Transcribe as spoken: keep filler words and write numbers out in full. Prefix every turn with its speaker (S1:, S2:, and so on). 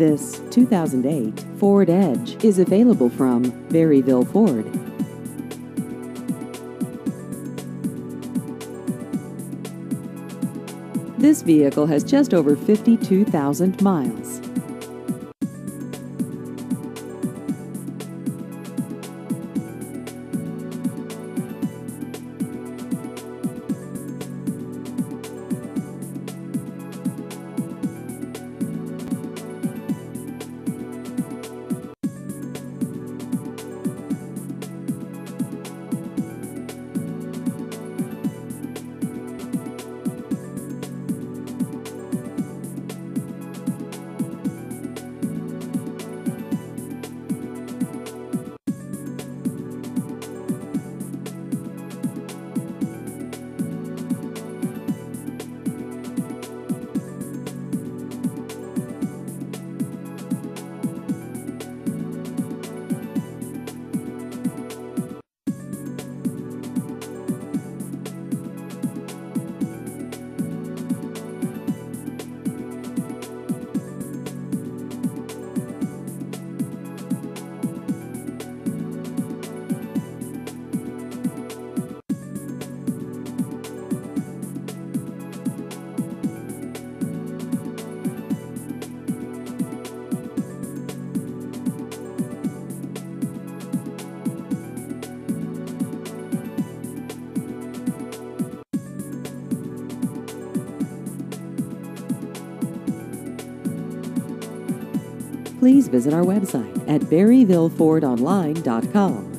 S1: This two thousand eight Ford Edge is available from Berryville Ford. This vehicle has just over fifty-two thousand miles. Please visit our website at berryville ford online dot com.